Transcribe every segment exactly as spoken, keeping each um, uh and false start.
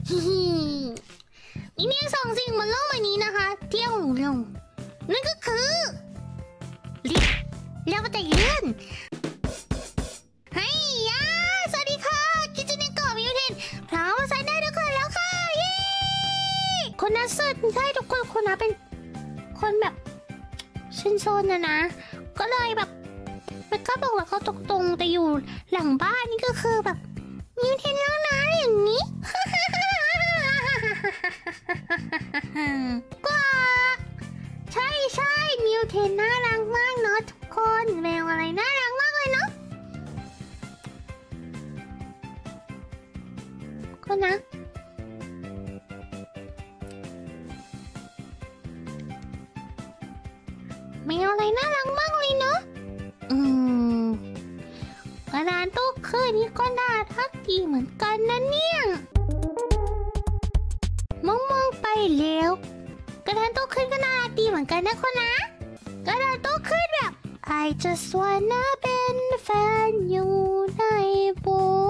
มีเพียงสองสิ่งบนโลกใบนี้นะคะที่เอาลงนั่นก็คือลิฟต์แล้วก็แต่เลื่อนเฮ้ยยาสวัสดีค่ะคิดจะในเกาะมิวเทนพร้อมใส่ได้ทุกคนแล้วค่ะเย้คนนั้นสุดใช่ทุกคนคนนั้นเป็นคนแบบชินโซนนะนะก็เลยแบบไม่กล้าบอกว่าเขาตรงๆแต่อยู่หลังบ้านนี่ก็คือแบบมิวเทนแล้วนะอย่างนี้ก็ใช่ใช่มิวเทนน่ารักมากเนาะทุกคนแมวอะไรน่ารักมากเลยเนาะก็นะแมวอะไรน่ารักมากเลยเนาะอืมกระดานโต๊ะคืนนี้ก็น่ารักดีเหมือนกันนะเนี่ยมองมองไปแล้วกระดานโต๊ะขึ้นก็น่ารักดีเหมือนกันนะคนนะกระดานโต๊ะขึ้นแบบ I just wanna เป็นแฟนอยู่ในโบ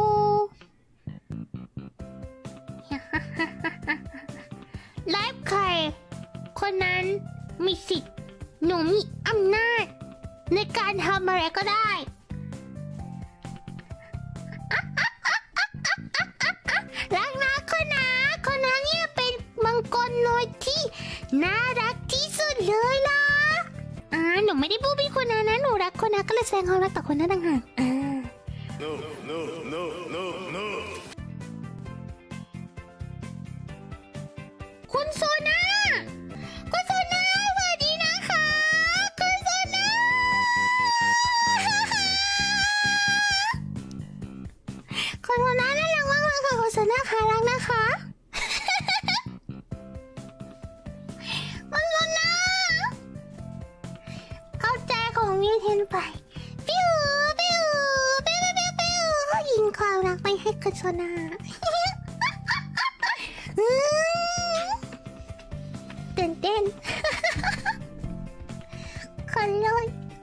ไลฟ์ใครคนนั้นมีสิทธิ์หนูมีอำนาจในการทำอะไรก็ได้รักนะคนนะคนนั้นเนี่ยเป็นมังกรน้อยที่น่ารักที่สุดเลยล่ะอ่าหนูไม่ได้บูบี้คนนั้นนะหนูรักคนนั้นก็เลยแสดงความรักต่อคนนั้นต่างหากอ่า no no no no no คุณโซนาคุณโซนาสวัสดีนะคะคุณโซนาคุณโซนาน่ารักมากเลยค่ะคุณโซนาค่ะรักนะคะคุณโซนาเอาใจของมิวเทนไปปิ้วปิ้วปิ้วปิ้วปิ้วเขายิงความรักไปให้คุณโซนาตื่นเต้นคนเลย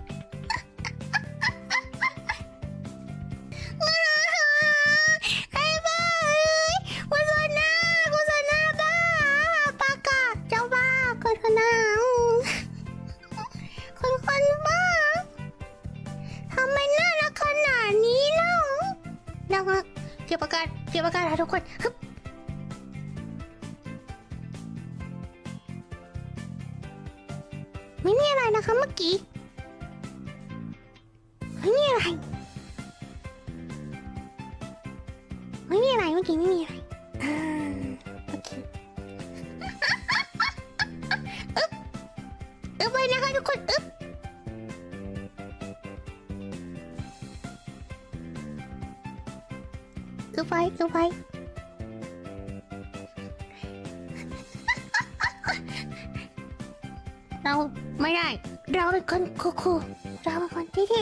ไอ้บ้าเลยกุศลนากุศลนาบ้าปากาเจ้าบ้ากุศลนาคนคนบ้าทำไมน่ารักขนาดนี้เล่าน่ารักเก็บปากกาเก็บปากกาทุกคนไม่มีอะไรนะคะเมื่อกี้ไม่มีอะไรไม่มีอะไรเมื่อกี้ไม่มีอะไรอ่าโอเคอึ๊บอึ๊บไปนะคะทุกคนอึ๊บอึ๊บไปอึ๊บไปเราไม่ได้เราเป็นคนคูลๆเราเป็นคนที่ที่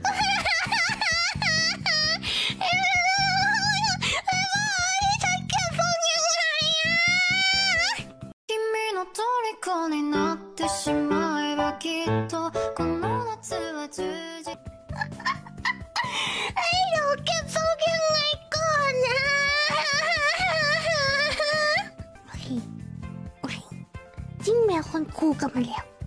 ฉันเก็บทรงยังไงอะ君の虜になってしまえばきっとこの夏は充実ไอ้หนูเก็บทรงยังไงก่อนนะโอเคโอเคจิ้งแมวคนคูลกลับมาแล้ว